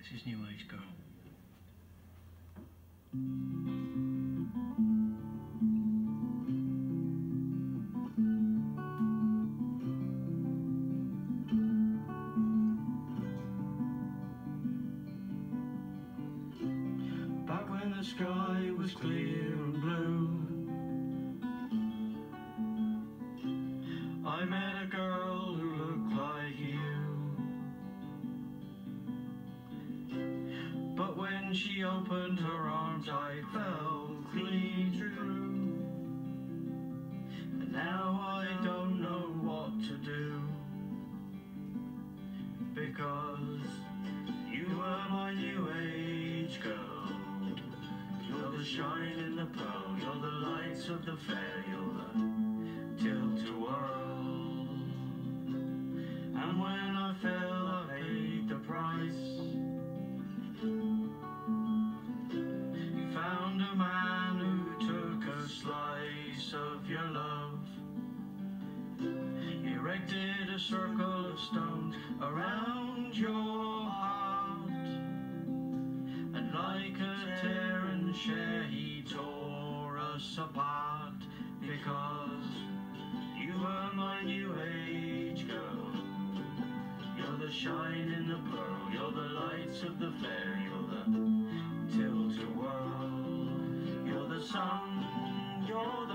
This is New Age Girl. Back when the sky was clear and blue, I met a girl who looked like you. But when she opened her arms, I fell clean through. And now I don't know what to do, because you were my new age girl. You're the shine in the pearl, you're the lights of the fair, you're the tilt-a-whirl. And when I fell, I paid the price. You found a man who took a slice of your love. He erected a circle of stones around your heart, and like a tearing share he tore us apart, because you were my new age girl. You're the shine in the pearl, you're the lights of the fair, you're the tilt-a-whirl. You're the sun, you're the